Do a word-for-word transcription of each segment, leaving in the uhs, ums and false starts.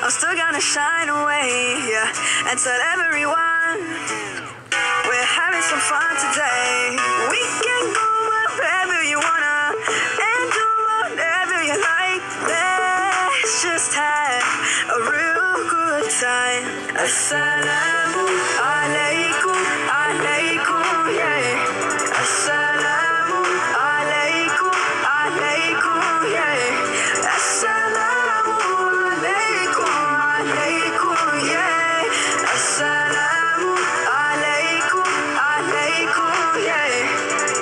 I'm still gonna shine away, yeah, and tell everyone we're having some fun today. We can go wherever you wanna and do whatever you like. Let's just have a real good time. Assalamu alaikum, alaikum, yeah. Assalamu alaikum, alaikum, yeah. Assalamu alaikum, alaikum, yeah. Assalamu alaikum, alaikum, yeah.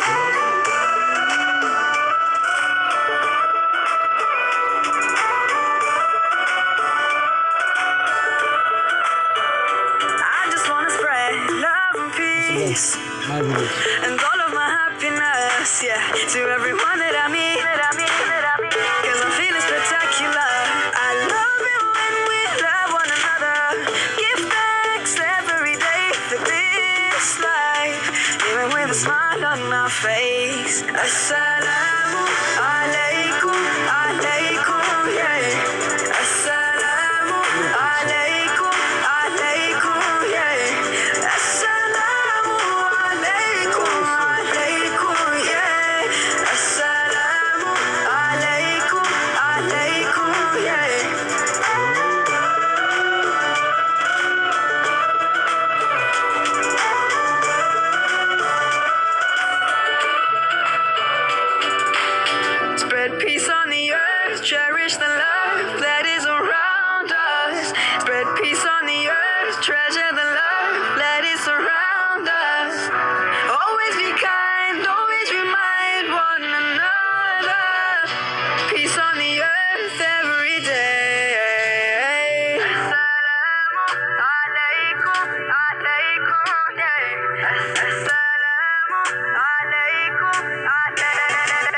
I just wanna spread love and peace and all of my happiness, yeah, to everyone that I meet, that I meet, that I meet. Cause I'm feeling spectacular. I love it when we love one another. Give thanks every day for this life, even with a smile on my face. Assalamu alaikum, alaikum, yeah. Assalamu alaikum, alaikum, yeah. Assalamu alaikum, alaikum, yeah. Assalamu alaikum, alaikum, yeah. Spread peace on the earth, cherish the love that is around us. Spread peace on the earth, treasure the love that is around us. Always be kind, always remind one another. Peace on the earth every day. Assalamu alaikum, alaikum, yeah. Assalamu alaikum, alaikum.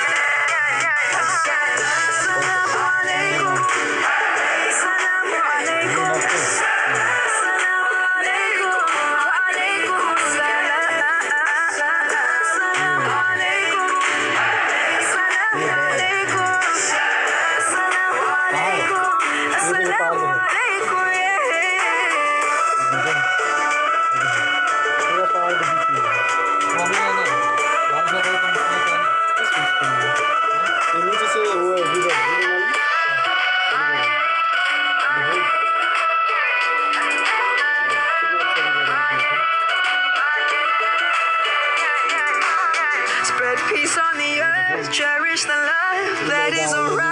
Assalamu alaikum. Assalamu alaikum. Assalamu alaikum. Wa alaikum assalam. Assalamu alaikum. Assalamu alaikum. Assalamu alaikum. Assalamu alaikum, yeah. Spread peace on the earth, cherish the love that is around.